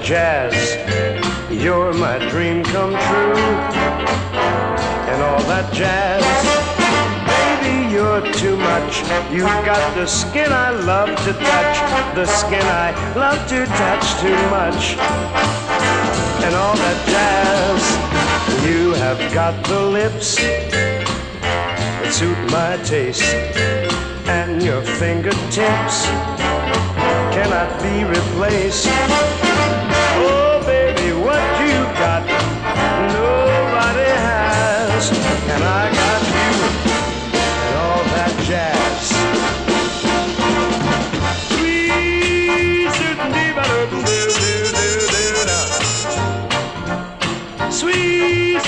jazz. You're my dream come true. And all that jazz. Baby, you're too much. You've got the skin I love to touch. The skin I love to touch too much. And all that jazz. You have got the lips that suit my taste. And your fingertips cannot be replaced. Oh, baby, what you got, nobody has. And I got you and all that jazz. Sweet, sweet,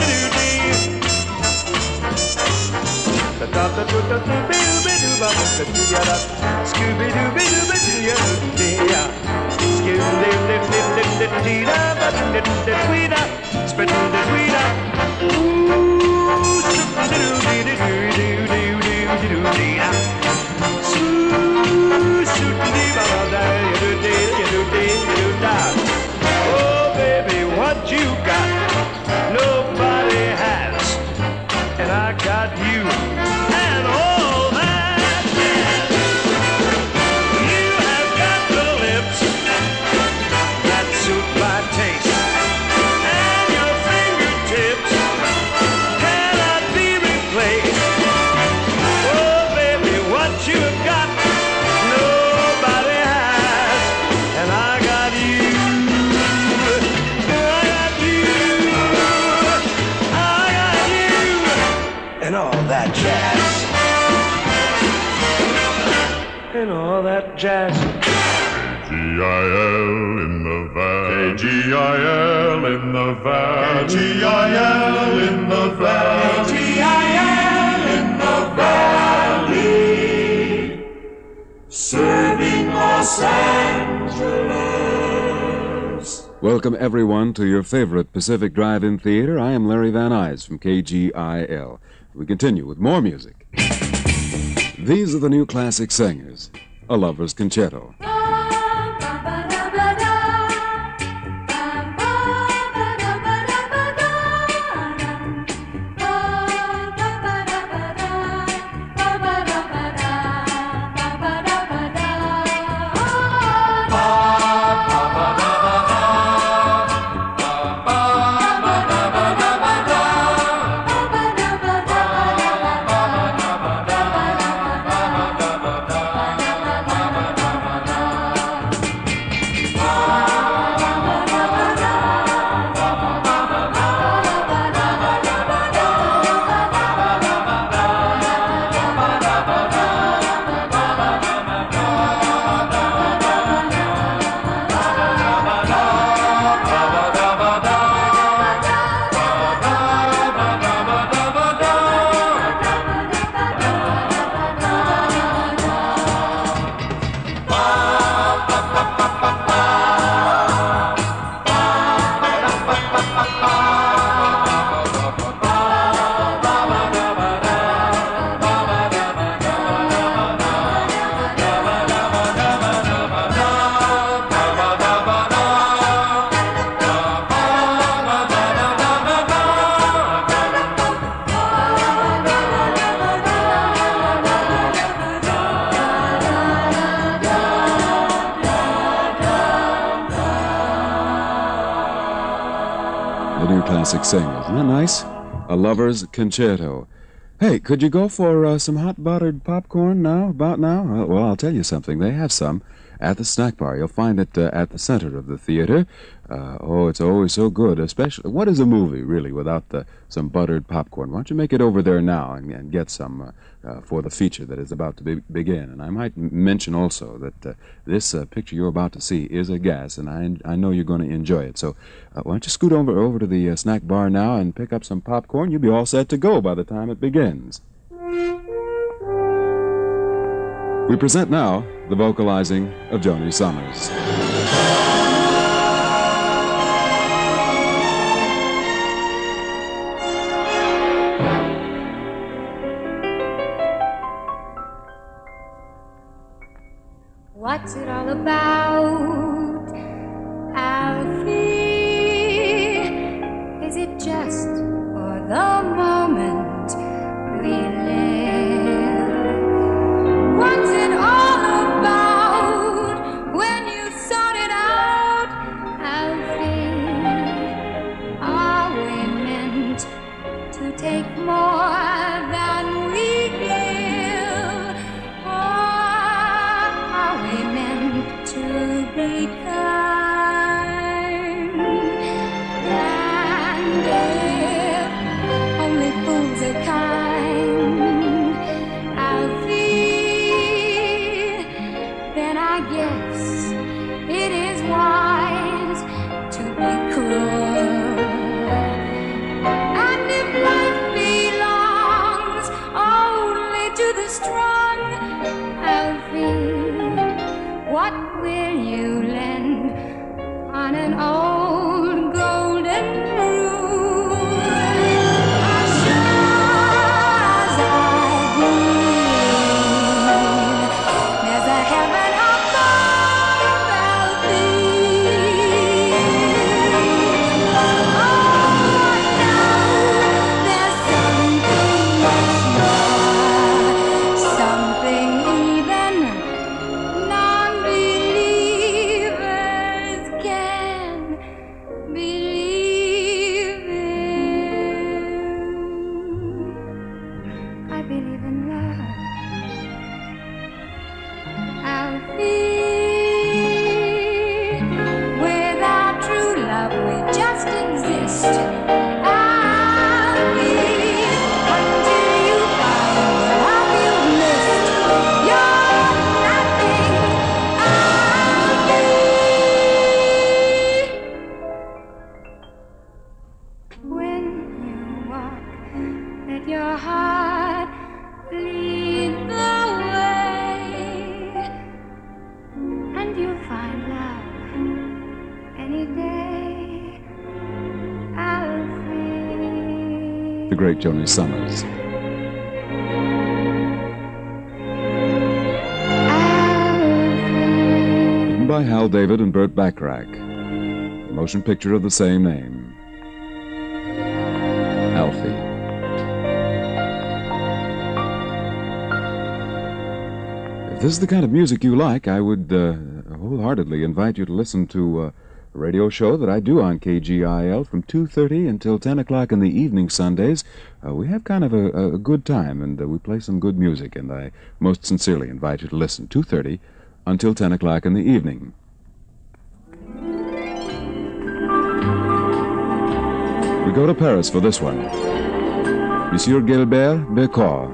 oh, baby, what you got, nobody has, and I got you and all that jazz. You have got the lips that suit my taste, and your fingertips cannot be replaced. Oh, baby, what you have got, nobody has, and I got you. I got you. And all that jazz. And all that jazz. KGIL in the valley. KGIL in the valley. KGIL in the valley. KGIL in the valley. Serving Los Angeles. Welcome, everyone, to your favorite Pacific Drive-In Theater. I am Larry Van Nuys from KGIL. We continue with more music. These are the new classic singers, A Lover's Concerto. The new classic singers. Isn't that nice? A Lover's Concerto. Hey, could you go for some hot buttered popcorn now, about now? Well, I'll tell you something. They have some at the snack bar. You'll find it at the center of the theater. Oh, it's always so good, especially... What is a movie, really, without some buttered popcorn? Why don't you make it over there now and get some for the feature that is about to begin? And I might mention also that this picture you're about to see is a gas, and I know you're going to enjoy it. So why don't you scoot over to the snack bar now and pick up some popcorn? You'll be all set to go by the time it begins. We present now the vocalizing of Joni Summers. What's it all about? I'll to take more than we give. Oh, are we meant to be kind? And if only fools are kind, Alfie, then I guess it is wise to be cruel. And if life belongs only to the strong, Alfie, what will you lend on an old golden rule? As sure as I breathe, there's a heaven above, Alfie. Oh, no, there's something much more, something even non-believers can believe in. I believe in love, Alfie. Without true love, we just exist. Alfie, until you find the love you've missed, you're nothing, Alfie. When you walk, let your heart lead the way, and you'll find love any day, Alfie. The great Joni Summers. Alfie. Written by Hal David and Burt Bacharach. A motion picture of the same name. Alfie. If this is the kind of music you like, I would wholeheartedly invite you to listen to a radio show that I do on KGIL from 2:30 until 10 o'clock in the evening Sundays. We have kind of a good time, and we play some good music, and I most sincerely invite you to listen, 2:30 until 10 o'clock in the evening. We go to Paris for this one. Monsieur Gilbert Bécaud.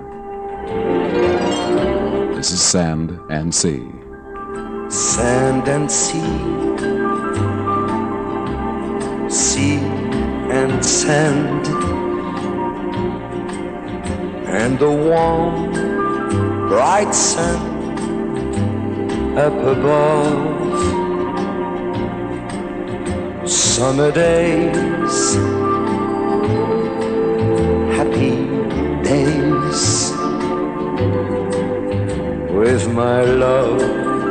This is Sand and Sea. Sand and sea, sea and sand, and the warm, bright sun up above. Summer days, happy days with my love.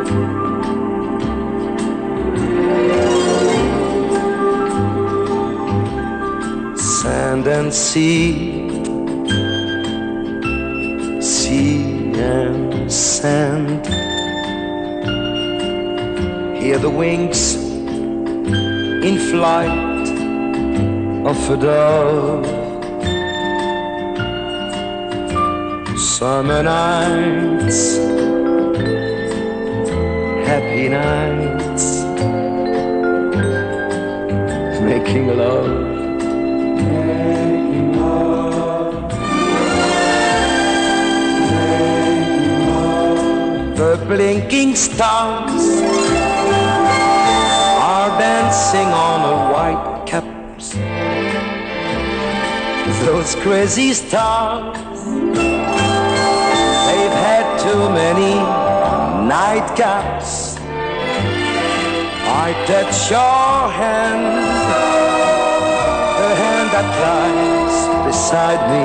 Sand and sea, sea and sand. Hear the wings in flight of a dove. Summer nights, happy nights, making love. The blinking stars are dancing on a white caps. Those crazy stars, they've had too many nightcaps. I touch your hand, the hand that lies beside me.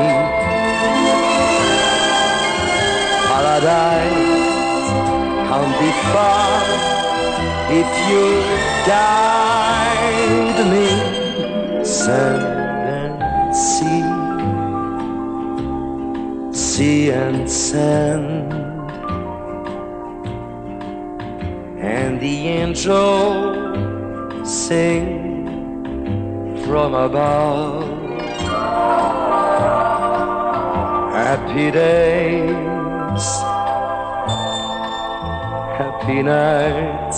Paradise can't be far if you guide me. Sand and sea, sea and sand, and the angels sing from above. Happy days, happy nights,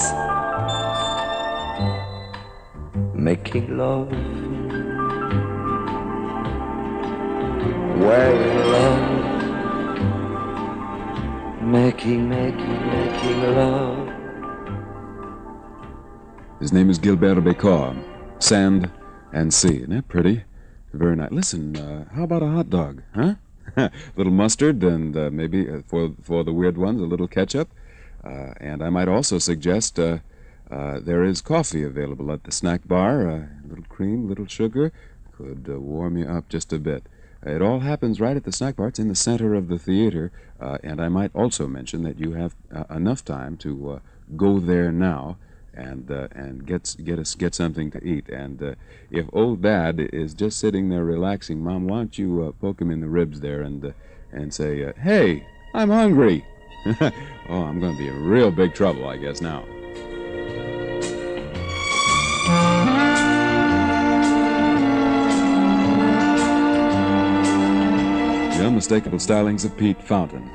making love, wearing love, making love. His name is Gilbert Bécor. Sand and Sea. Isn't that pretty? Very nice. Listen, how about a hot dog, huh? A little mustard and maybe, for the weird ones, a little ketchup. And I might also suggest there is coffee available at the snack bar. A little cream, little sugar. Could warm you up just a bit. It all happens right at the snack bar. It's in the center of the theater. And I might also mention that you have enough time to go there now and get something to eat. And if old Dad is just sitting there relaxing, Mom, why don't you poke him in the ribs there and say, hey, I'm hungry. Oh, I'm going to be in real big trouble, I guess, now. The unmistakable stylings of Pete Fountain.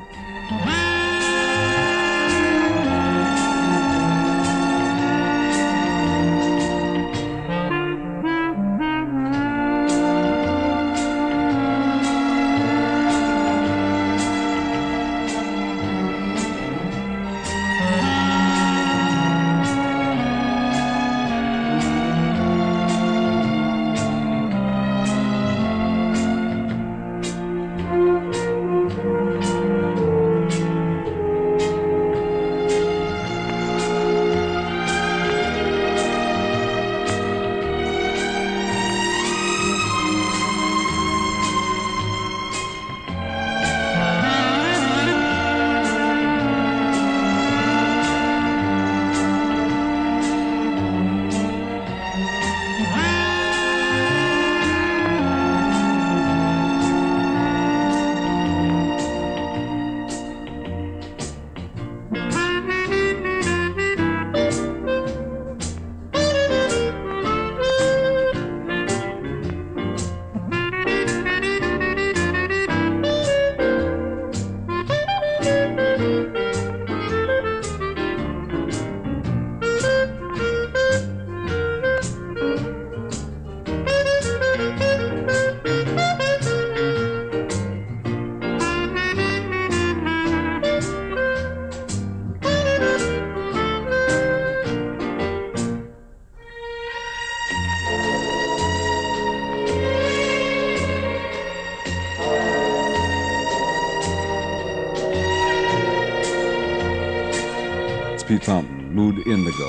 Pete Fountain, Mood Indigo.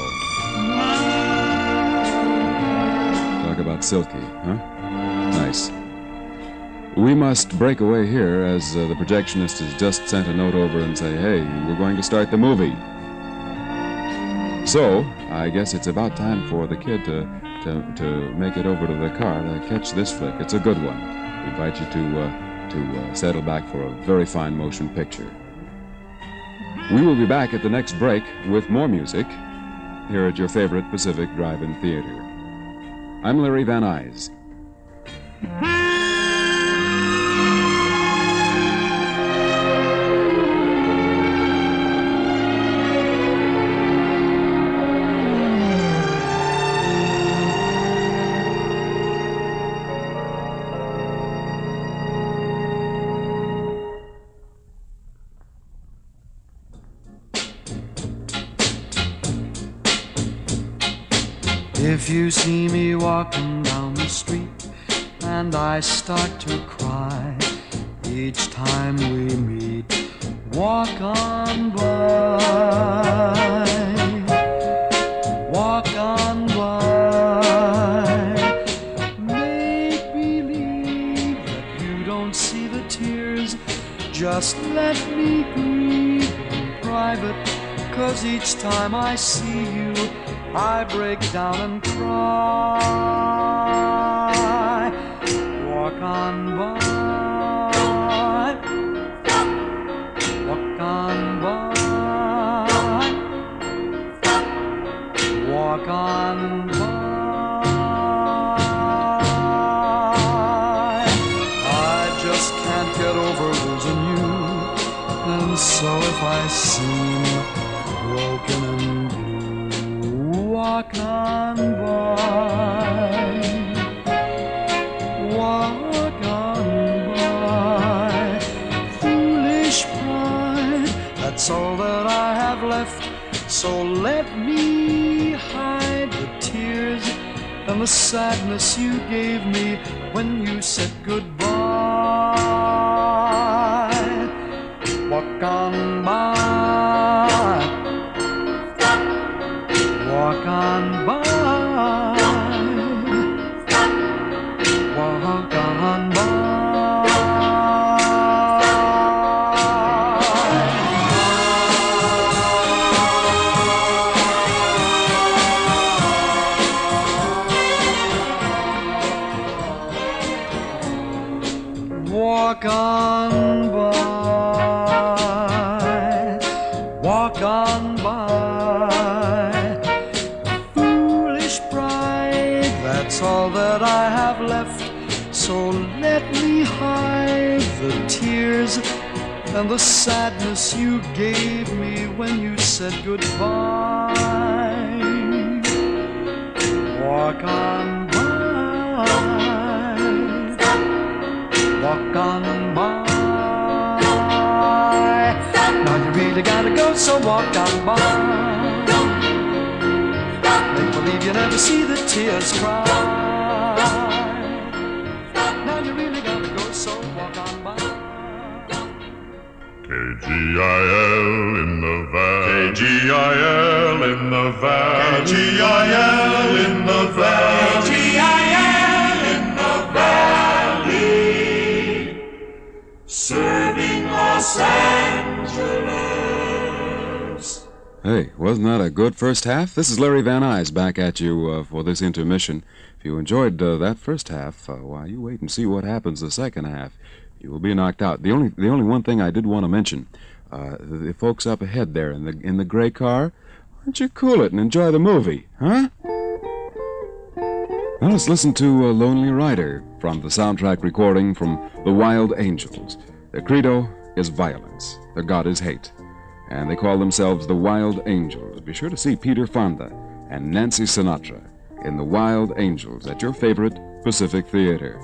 Talk about silky, huh? Nice. We must break away here as the projectionist has just sent a note over and say, hey, we're going to start the movie. So, I guess it's about time for the kid to make it over to the car to catch this flick. It's a good one. We invite you to settle back for a very fine motion picture. We will be back at the next break with more music here at your favorite Pacific Drive-In Theater. I'm Larry Van Nuys. If you see me walking down the street and I start to cry each time we meet, walk on by, walk on by. Make believe that you don't see the tears, just let me grieve in private, 'cause each time I see you I break down and cry. Walk on by, walk on by, walk on by. I just can't get over losing So if I seem broken and blue, walk on by, walk on by. Foolish pride, that's all that I have left. So let me hide the tears and the sadness you gave me when you said goodbye. Walk on by, walk on by, walk on by. Walk on by, walk on by. Foolish pride, that's all that I have left. So let me hide the tears and the sadness you gave me when you said goodbye. Walk on by, walk on by. Now you really gotta go, so walk on by. Make believe you never see the tears cry. Now you really gotta go, so walk on by. KGIL in the valley, KGIL in the valley, KGIL in the valley, KGIL in the valley, serving Los Angeles. Hey, wasn't that a good first half? This is Larry Van Nuys back at you for this intermission. If you enjoyed that first half, why, you wait and see what happens the second half. You will be knocked out. The only one thing I did want to mention, the folks up ahead there in the gray car, why don't you cool it and enjoy the movie, huh? Now let's listen to Lonely Rider from the soundtrack recording from The Wild Angels. Their credo is violence. Their god is hate. And they call themselves the Wild Angels. Be sure to see Peter Fonda and Nancy Sinatra in The Wild Angels at your favorite Pacific Theater.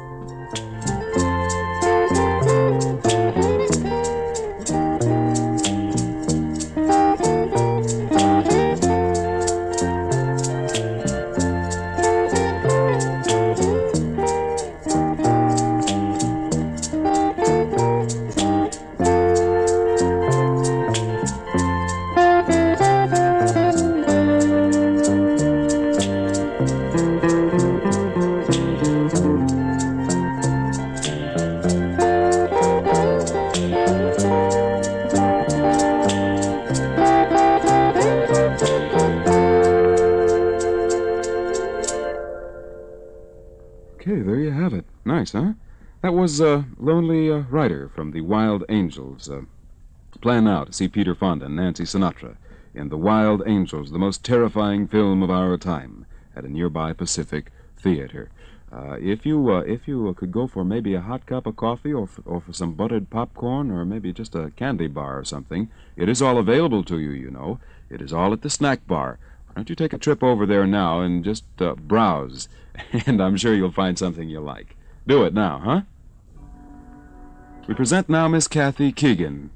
Okay, there you have it. Nice, huh? That was Lonely Rider from the Wild Angels. Plan now to see Peter Fonda and Nancy Sinatra in The Wild Angels, the most terrifying film of our time, at a nearby Pacific Theater. If you could go for maybe a hot cup of coffee or for some buttered popcorn or maybe just a candy bar or something, it is all available to you, you know. It is all at the snack bar. Why don't you take a trip over there now and just browse, and I'm sure you'll find something you like. Do it now, huh? We present now Miss Kathy Keegan.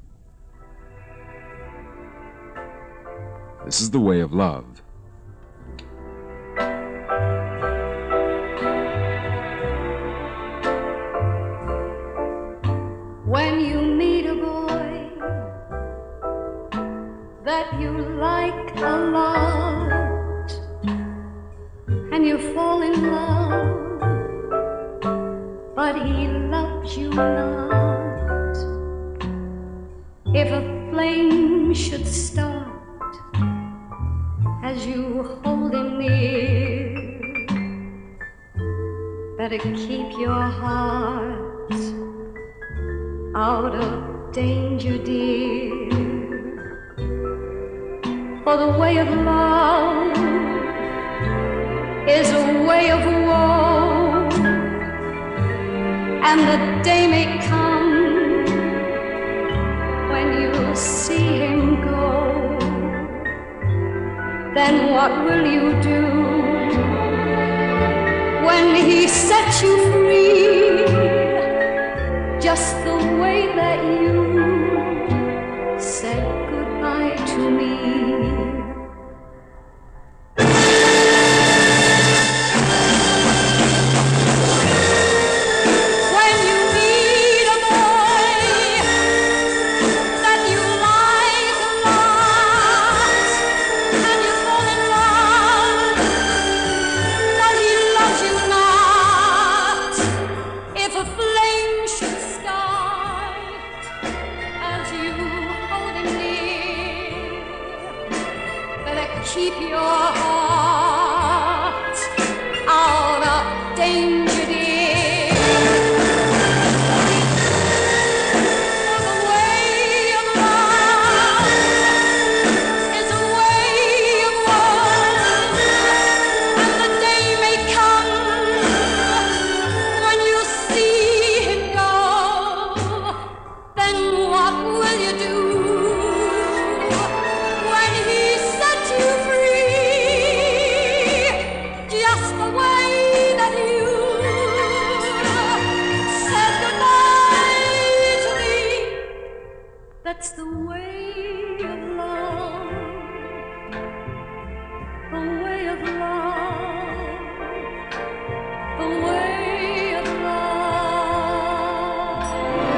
This is The Way of Love. When you meet a boy that you like a lot and you fall in love, but he loves you not, if a flame should start as you hold him near, better keep your heart out of danger, dear. For the way of love is a way of woe, and the day may come when you'll see then what will you do when he sets you free, just the way that you said goodbye to me? Keep your heart out of danger, dear. For the way of love is a way of woe, and the day may come when you see him go. Then what will you do? That's the way of love, the way of love, the way of love.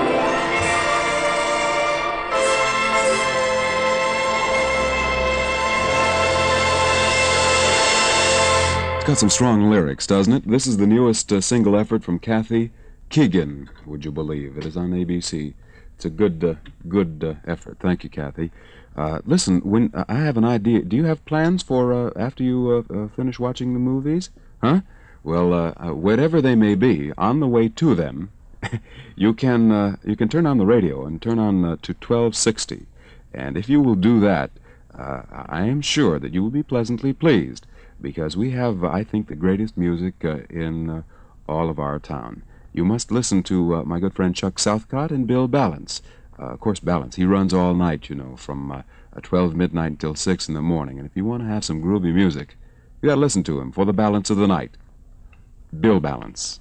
It's got some strong lyrics, doesn't it? This is the newest single effort from KGIL, would you believe? It is on ABC. It's a good effort. Thank you, Kathy. Listen, when I have an idea. Do you have plans for after you finish watching the movies? Huh? Well, whatever they may be, on the way to them, you can turn on the radio and turn on to 1260. And if you will do that, I am sure that you will be pleasantly pleased, because we have, I think, the greatest music in all of our town. You must listen to my good friend Chuck Southcott and Bill Balance. Of course, Balance, he runs all night, you know, from 12 midnight until 6 in the morning. And if you want to have some groovy music, you got to listen to him for the balance of the night. Bill Balance.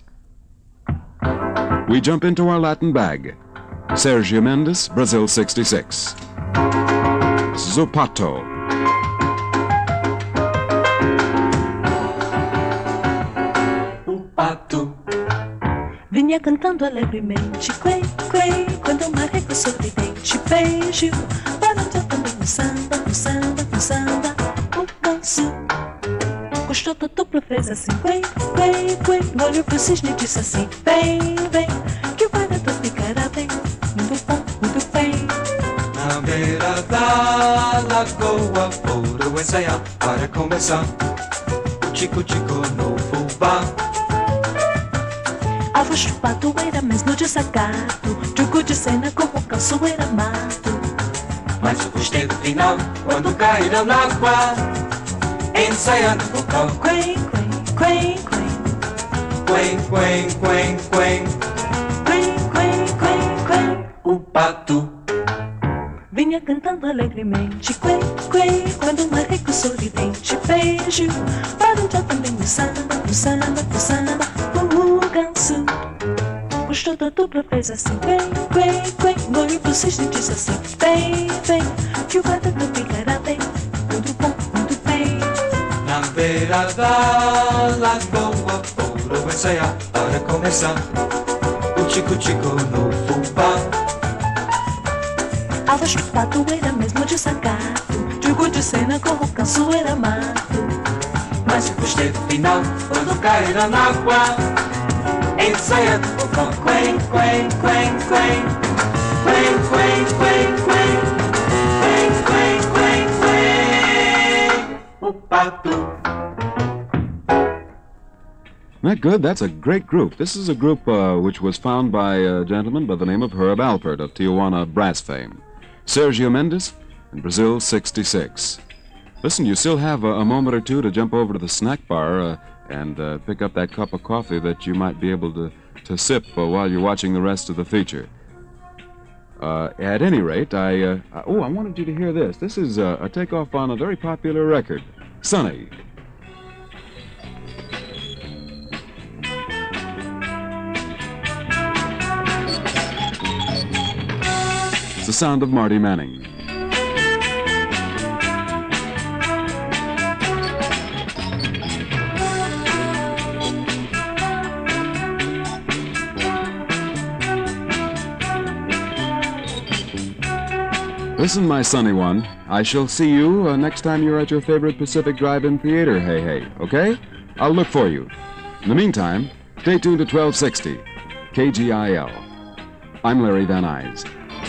We jump into our Latin bag. Sergio Mendes, Brazil 66. Zupato. Vinha cantando alegremente, quei, quei, quando uma régua sorridente beijo. Balançou também no samba, no samba, no samba, o ganso. Gostou da dupla, fez assim, quei, quei, quei. Olhou pro cisne e disse assim, vem, vem, que o barato ficará bem, muito bom, muito bem. Na beira da lagoa foram ensaiar para começar o tico-tico no fubá. A voz do pato era mesmo desacato, jogo de cena como o calço era mato. Mas eu gostei do final, quando caíram na água, ensaiando o vocal. Quen, quen, quen, quen, Quen, quen, quen, quen, quen, quen, quen. o pato. Vinha cantando alegremente, quen, quen, quando uma régua sorridente beijo. Balançou também no samba, no samba, no samba, o ganso. Gostou da dupla, fez assim, quen, quen, quen. Olhou pro cisne e disse assim, vem, vem, que o barato ficará bem, muito bom, muito bem. Na beira da lagoa foram ensaiar para começar o tico-tico no fubá. A voz do pato era mesmo desacato, jogo de cena com o canso era mato. Mas eu gostei do final, quando caíram na água, ensaiando o vocal. Quen, quen, quen, quen, quen, quen, quen, quen, quen, quen, quen, quen, o pato. Isn't that good? That's a great group. This is a group which was found by a gentleman by the name of Herb Alpert of Tijuana brass fame. Sergio Mendes in Brazil 66. Listen, you still have a moment or two to jump over to the snack bar and pick up that cup of coffee that you might be able to sip while you're watching the rest of the feature. At any rate, I wanted you to hear this. This is a takeoff on a very popular record. Sunny. It's the sound of Marty Manning. Listen, my sunny one, I shall see you next time you're at your favorite Pacific Drive-In theater, hey, okay? I'll look for you. In the meantime, stay tuned to 1260, KGIL. I'm Larry Van Nuys.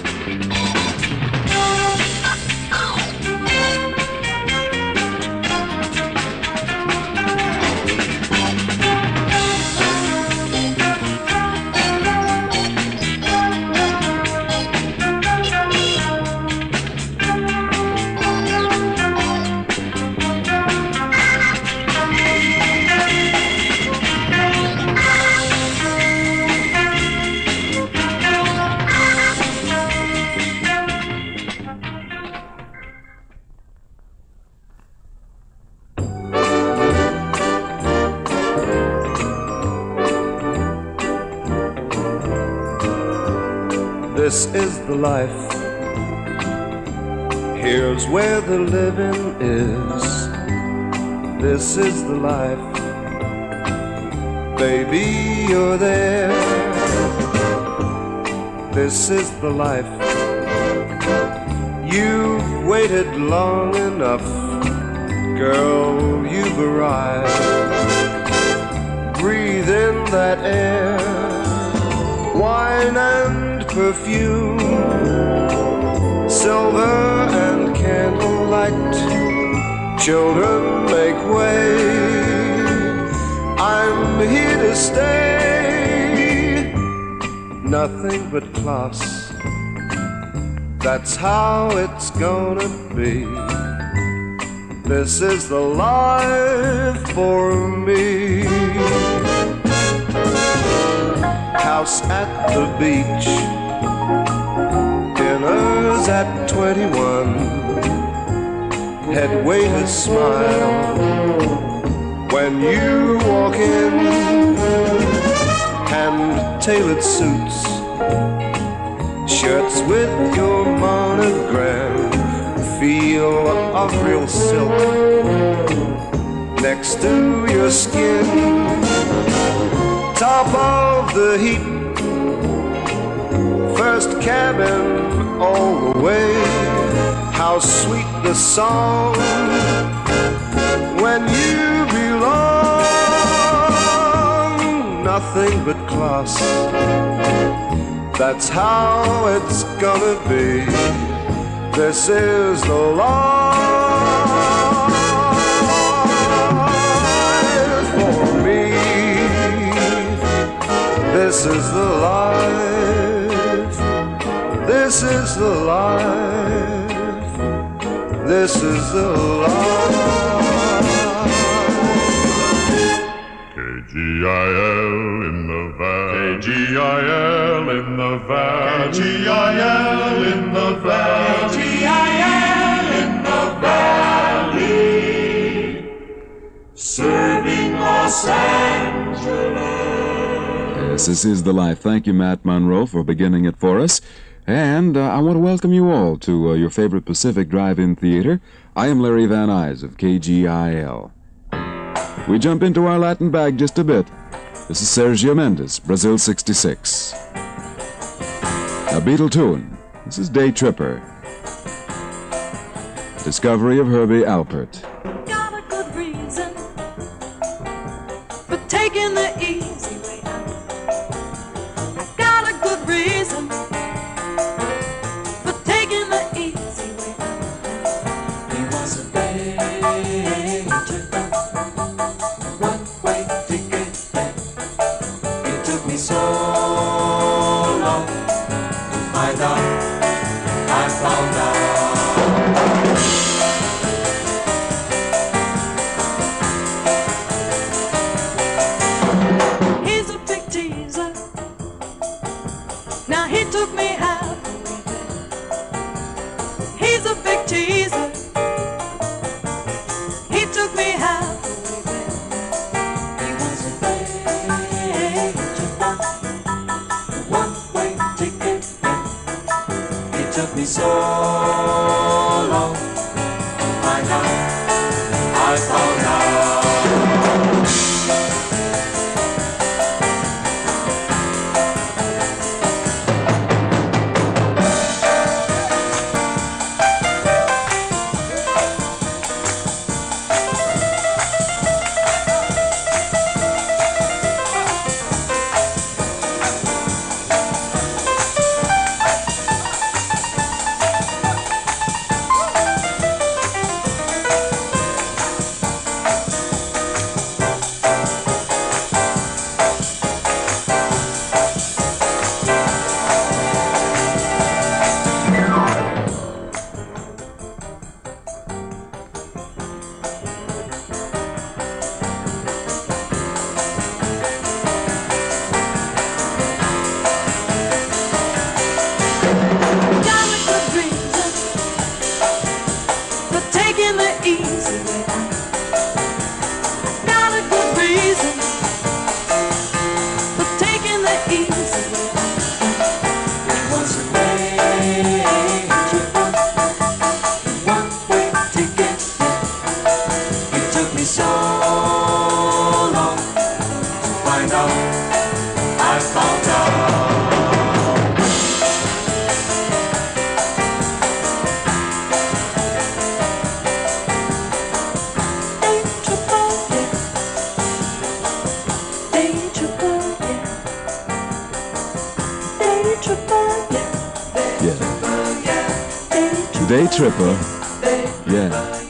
This is the life. Here's where the living is. This is the life. Baby, you're there. This is the life. You've waited long enough. Girl, you've arrived. Breathe in that air. Wine and perfume, silver and candlelight. Children, make way. I'm here to stay. Nothing but class. That's how it's gonna be. This is the life for me. House at the beach, dinners at 21, head waiters smile when you walk in, hand-tailored suits, shirts with your monogram, feel of real silk next to your skin. Top of the heap, first cabin all the way. How sweet the song when you belong. Nothing but class. That's how it's gonna be. This is the life for me. This is the life. This is the life. This is the life. KGIL in the valley. KGIL in the valley. KGIL in the valley. KGIL in the valley. Serving Los Angeles. Yes, this is the life. Thank you, Matt Monroe, for beginning it for us. And I want to welcome you all to your favorite Pacific Drive-In theater. I am Larry Van Nuys of KGIL. We jump into our Latin bag just a bit. This is Sergio Mendes, Brazil 66. A Beatle tune. This is Day Tripper. Discovery of Herbie Alpert. Got a good reason for taking the easy way out. Got a good reason for taking the easy way out. He was a danger, runway ticket man. It took me so long to find out. I found out. Now he took me out. He's a big teaser. He took took me so long to find out. I found out. Day Tripper. Yeah.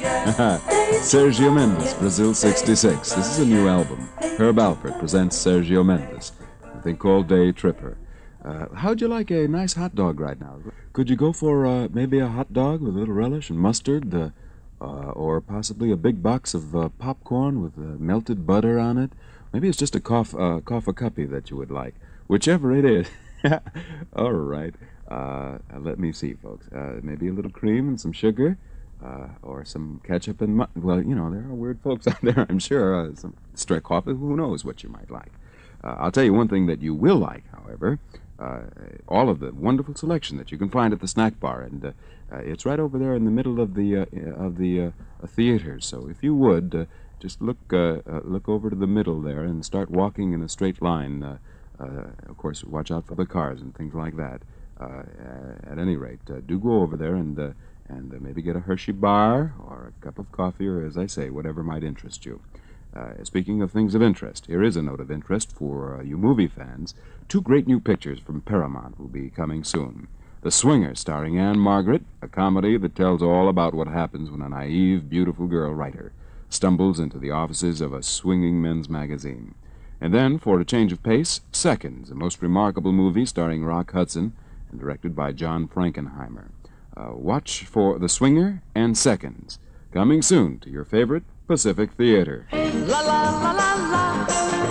Sergio Mendes, Brazil 66. This is a new album. Herb Alpert presents Sergio Mendes, a thing called Day Tripper. How'd you like a nice hot dog right now? Could you go for maybe a hot dog with a little relish and mustard? Or possibly a big box of popcorn with melted butter on it? Maybe it's just a coffee cuppy that you would like. Whichever it is. All right. Let me see, folks. Maybe a little cream and some sugar, or some ketchup and well, you know, there are weird folks out there, I'm sure. Some straight coffee, who knows what you might like. I'll tell you one thing that you will like, however, all of the wonderful selection that you can find at the snack bar, and it's right over there in the middle of the theater. So if you would just look over to the middle there and start walking in a straight line. Of course, watch out for the cars and things like that. At any rate, do go over there and maybe get a Hershey bar or a cup of coffee, or, as I say, whatever might interest you. Speaking of things of interest, here is a note of interest for you movie fans. 2 great new pictures from Paramount will be coming soon. The Swinger, starring Anne Margaret, a comedy that tells all about what happens when a naive, beautiful girl writer stumbles into the offices of a swinging men's magazine. And then, for a change of pace, Seconds, a most remarkable movie starring Rock Hudson and directed by John Frankenheimer. Watch for The Swinger and Seconds, coming soon to your favorite Pacific Theater. La la la la la.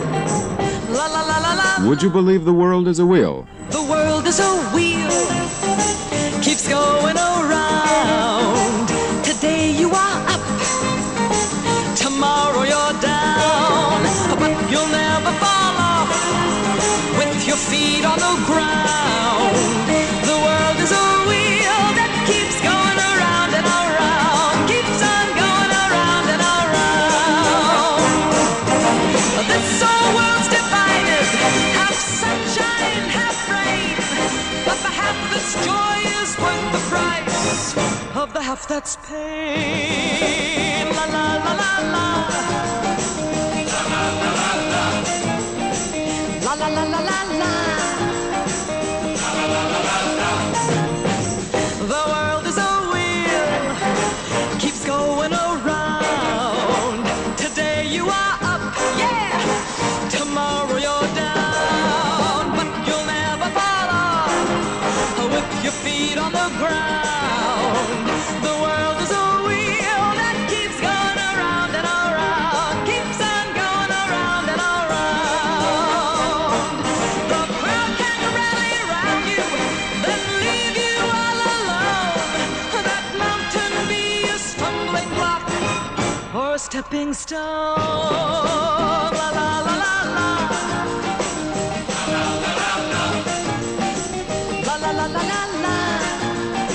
La la la la la. Would you believe the world is a wheel? The world is a wheel, keeps going around. Today you are up, tomorrow you're down, but you'll never fall off with your feet on the ground. The world is a wheel that keeps going around and around, keeps on going around and around. This whole world's divided, half sunshine, half rain, but the half that's joy is worth the price of the half that's pain. La la la la la. La la la la la la. The world is a wheel, keeps going around. Today you are up, yeah. Tomorrow you're down, but you'll never fall off with your feet on the ground. The world is a wheel that keeps going around and around, keeps on going around and around. The crowd can rally around you, then leave you all alone. That mountain be a stumbling block or a stepping stone. La la la la la. La la la la la.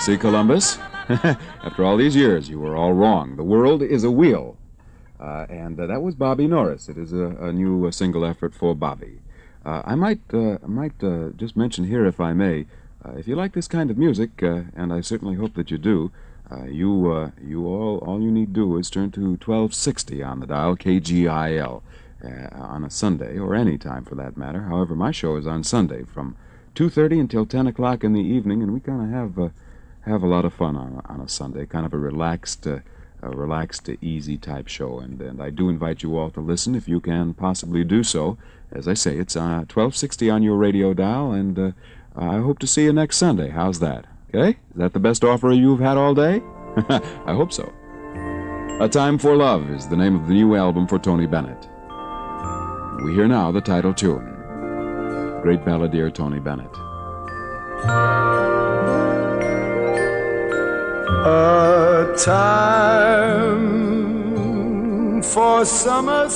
see, Columbus? After all these years, you were all wrong. The world is a wheel. And that was Bobby Norris. It is a new single effort for Bobby. I might just mention here, if I may, if you like this kind of music, and I certainly hope that you do, all you need to do is turn to 1260 on the dial, KGIL, on a Sunday, or any time for that matter. However, my show is on Sunday from 2:30 until 10 o'clock in the evening, and we kind of have a lot of fun on a Sunday, kind of a relaxed, easy type show. And I do invite you all to listen if you can possibly do so. As I say, it's 1260 on your radio dial, and I hope to see you next Sunday. How's that? Okay? Is that the best offer you've had all day? I hope so. A Time for Love is the name of the new album for Tony Bennett. We hear now the title tune. Great balladeer Tony Bennett. A time for summer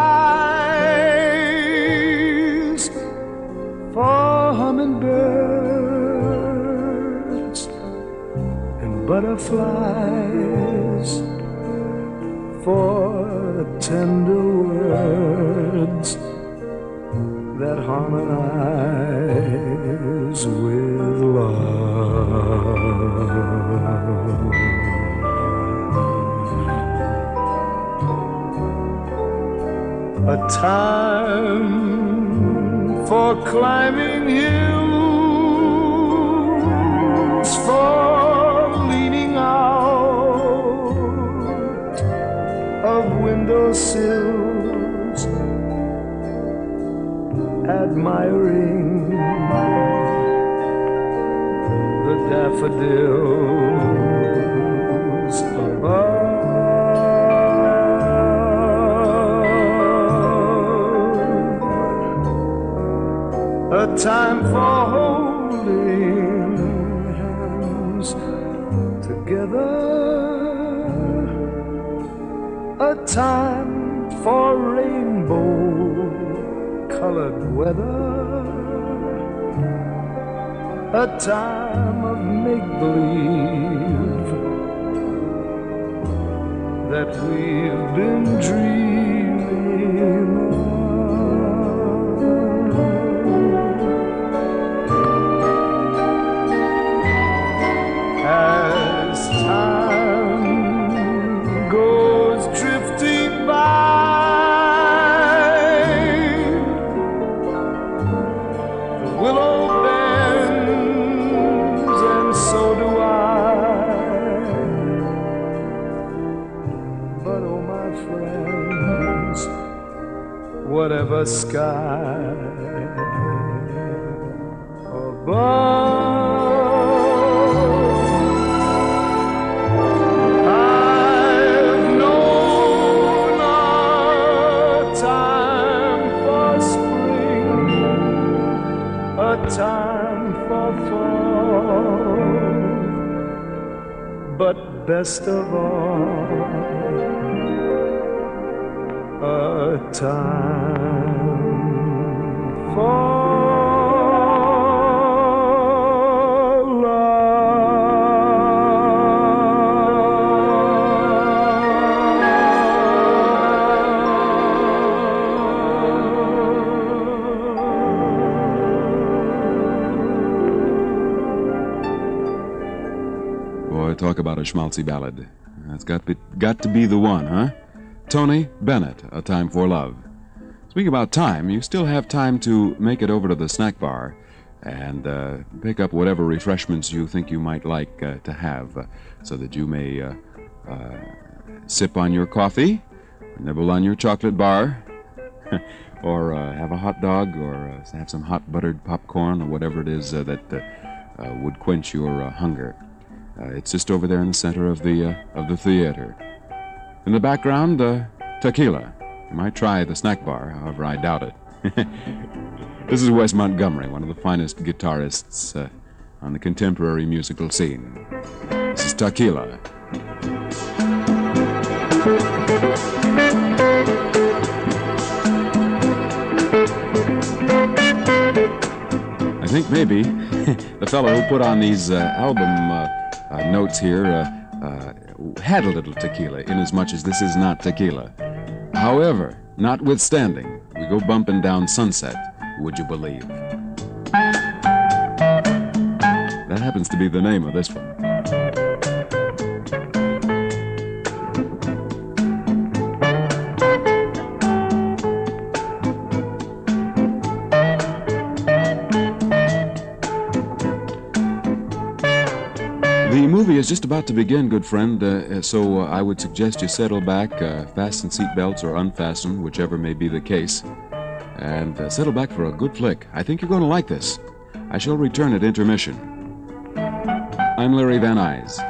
skies, for hummingbirds and butterflies, for tender words that harmonize with love. A time for climbing hills, for leaning out of windowsills, admiring the daffodils above. A time for holding hands together. A time for rainbow-colored weather. A time of make-believe that we've been dreaming of. As time goes drifting by, the willow bends and so do I. But oh my friends, whatever sky above, time for fall, but best of all, a time for Talk about a schmaltzy ballad. That's got to be the one, huh? Tony Bennett, A Time for Love. Speaking about time, you still have time to make it over to the snack bar and pick up whatever refreshments you think you might like to have so that you may sip on your coffee, nibble on your chocolate bar, or have a hot dog, or have some hot buttered popcorn, or whatever it is that would quench your hunger. It's just over there in the center of the theater. In the background, tequila. You might try the snack bar, however, I doubt it. This is Wes Montgomery, one of the finest guitarists on the contemporary musical scene. This is Tequila. I think maybe the fellow who put on these album notes here had a little tequila, inasmuch as this is not tequila. However, notwithstanding, we go bumping down Sunset, would you believe? That happens to be the name of this one. The movie is just about to begin, good friend, so I would suggest you settle back, fasten seatbelts or unfasten, whichever may be the case, and settle back for a good flick. I think you're going to like this. I shall return at intermission. I'm Larry Van Nuys.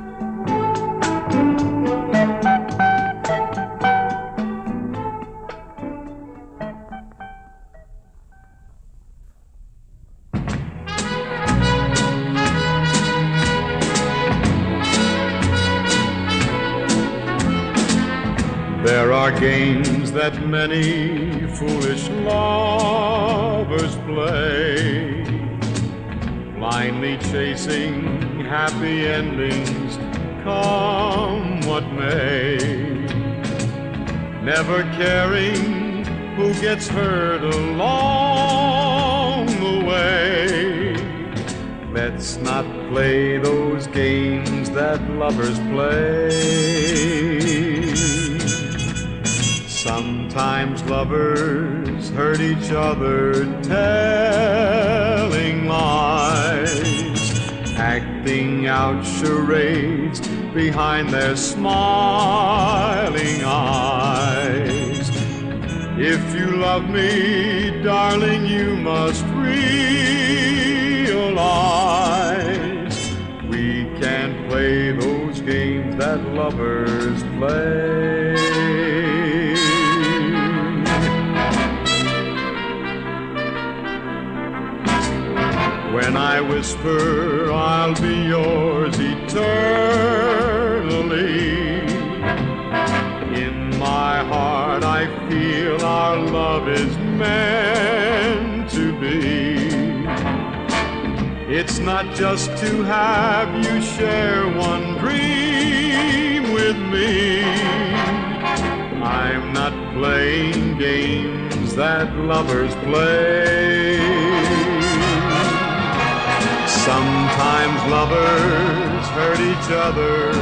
There are games that many foolish lovers play, blindly chasing happy endings, come what may, never caring who gets hurt along the way. Let's not play those games that lovers play. Sometimes lovers hurt each other, telling lies, acting out charades behind their smiling eyes. If you love me, darling, you must realize we can't play those games that lovers play. When I whisper I'll be yours eternally, in my heart I feel our love is meant to be. It's not just to have you share one dream with me. I'm not playing games that lovers play. Sometimes lovers hurt each other,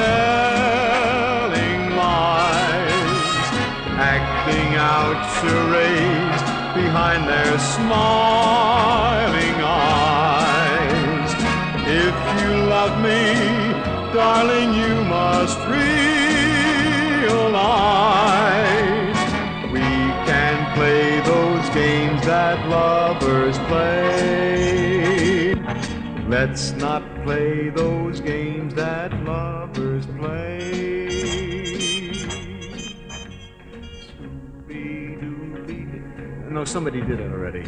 telling lies, acting out charades behind their smiling eyes. If you love me, darling, you must realize we can play those games that lovers play. Let's not play those games that lovers play. No, somebody did it already.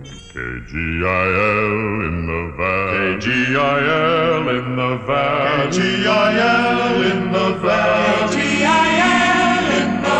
KGIL in the valley. KGIL in the valley. KGIL in the valley. KGIL in the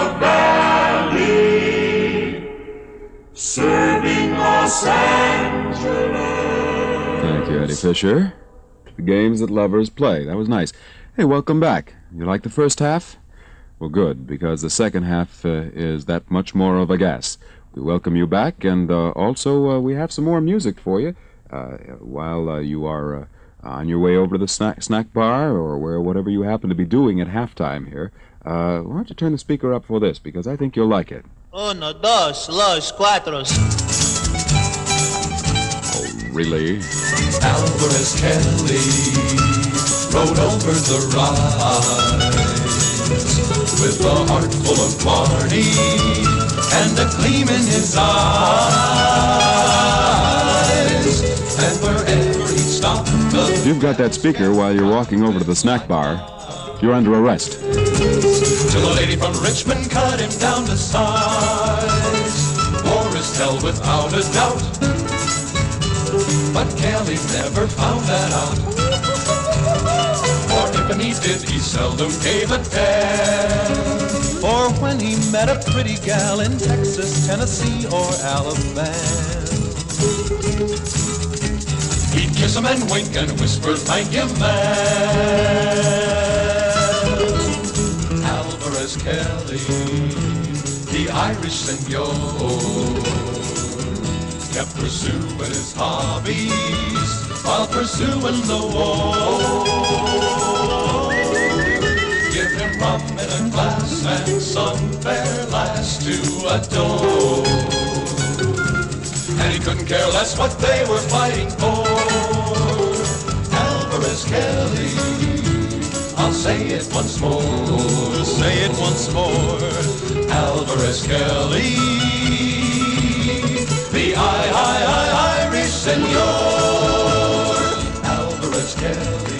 valley. Serving Los Angeles. Thank you, Eddie Fisher. The games that lovers play. That was nice. Hey, welcome back. You like the first half? Well, good, because the second half is that much more of a gas. We welcome you back, and also we have some more music for you while you are on your way over to the snack bar or whatever you happen to be doing at halftime here. Why don't you turn the speaker up for this, because I think you'll like it. Uno, dos, los, cuatro. Really? Alvarez Kelly rode over the rise with a heart full of Barney and a gleam in his eyes. And wherever he stopped, if you've got that speaker while you're walking over to the snack bar, you're under arrest. Till a lady from Richmond cut him down to size. War is hell without a doubt. But Kelly never found that out. For if he did, he seldom gave a damn. Or when he met a pretty gal in Texas, Tennessee, or Alabama. He'd kiss him and wink and whisper, thank you, ma'am. Alvarez Kelly, the Irish senor, kept pursuing his hobbies while pursuing the war. Give him rum in a glass and some fair lass to adore. And he couldn't care less what they were fighting for. Alvarez Kelly, I'll say it once more. Say it once more. Alvarez Kelly, the Irish senor. Alvarez Kelly.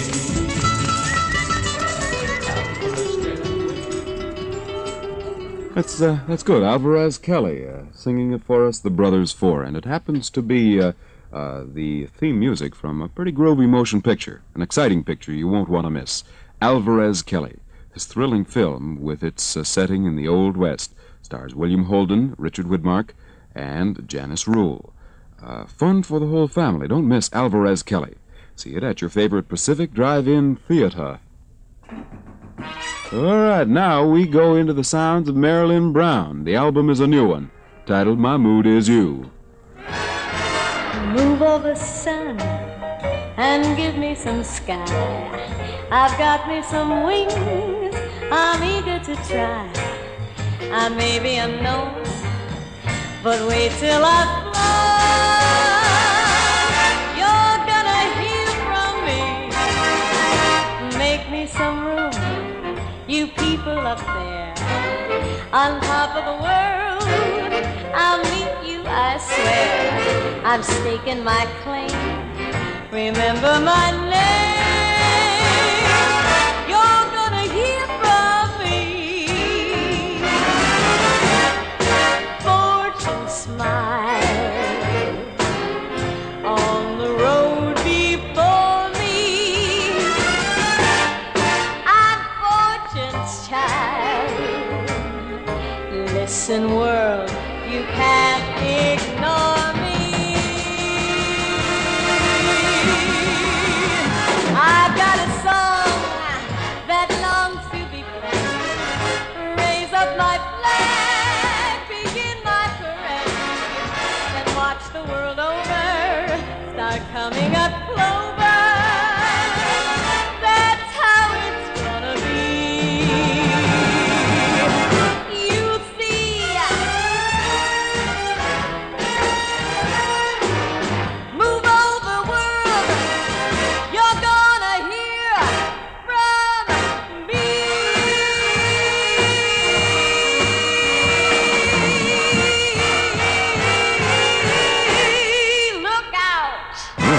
That's good. Alvarez Kelly singing it for us, the Brothers Four, and it happens to be the theme music from a pretty groovy motion picture, an exciting picture you won't want to miss. Alvarez Kelly, this thrilling film with its setting in the Old West, stars William Holden, Richard Widmark, and Janice Rule. Fun for the whole family. Don't miss Alvarez Kelly. See it at your favorite Pacific Drive-In Theater. All right, now we go into the sounds of Marilyn Brown. The album is a new one, titled My Mood Is You. Move over, sun, and give me some sky. I've got me some wings, I'm eager to try. I may be unknown, but wait till I fly. You're gonna hear from me. Make me some room, you people up there on top of the world. I'll meet you, I swear. I'm staking my claim. Remember my name. You're gonna hear from me. Fortune smile on the road before me. I'm fortune's child. Listen, world, you can't ignore me. I've got a song that longs to be played. Raise up my flag, begin my parade, and watch the world over start coming up clover. That's how it's gonna be. You see, move over world, you're gonna hear from me. Look out.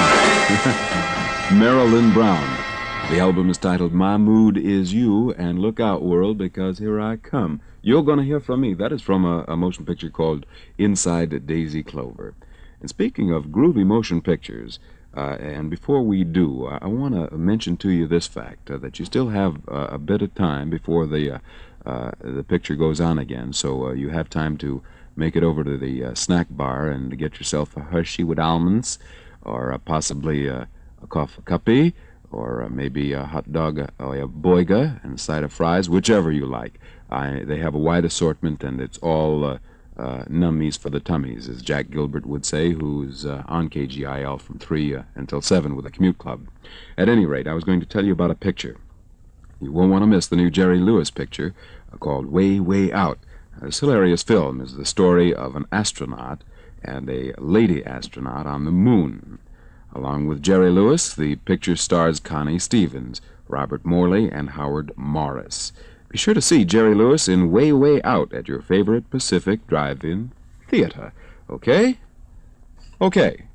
Marilyn Brown. The album is titled My Mood Is You, and look out, world, because here I come. You're going to hear from me. That is from a motion picture called Inside Daisy Clover. And speaking of groovy motion pictures, and before we do, I want to mention to you this fact, that you still have a bit of time before the picture goes on again, so you have time to make it over to the snack bar and get yourself a Hershey with almonds, or possibly a coffee cuppy, or maybe a hot dog or a boiga and a side of fries, whichever you like. They have a wide assortment, and it's all nummies for the tummies, as Jack Gilbert would say, who's on KGIL from 3 until 7 with a commute club. At any rate, I was going to tell you about a picture. You won't want to miss the new Jerry Lewis picture called Way, Way Out. This hilarious film is the story of an astronaut and a lady astronaut on the moon. Along with Jerry Lewis, the picture stars Connie Stevens, Robert Morley, and Howard Morris. Be sure to see Jerry Lewis in Way, Way Out at your favorite Pacific Drive-In Theater. Okay? Okay.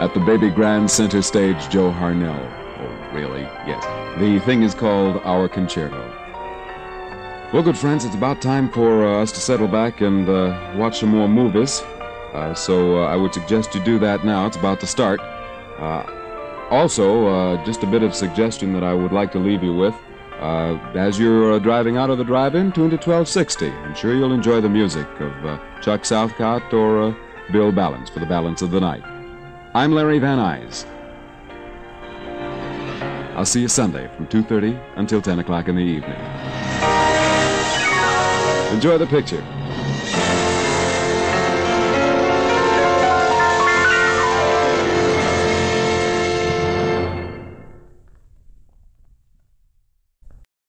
At the Baby Grand Center Stage, Joe Harnell. Oh, really? Yes. The thing is called Our Concerto. Well, good friends, it's about time for us to settle back and watch some more movies. So I would suggest you do that now. It's about to start. Also, just a bit of suggestion that I would like to leave you with. As you're driving out of the drive-in, tune to 1260. I'm sure you'll enjoy the music of Chuck Southcott or Bill Balance for the balance of the night. I'm Larry Van Nuys. I'll see you Sunday from 2:30 until 10 o'clock in the evening. Enjoy the picture.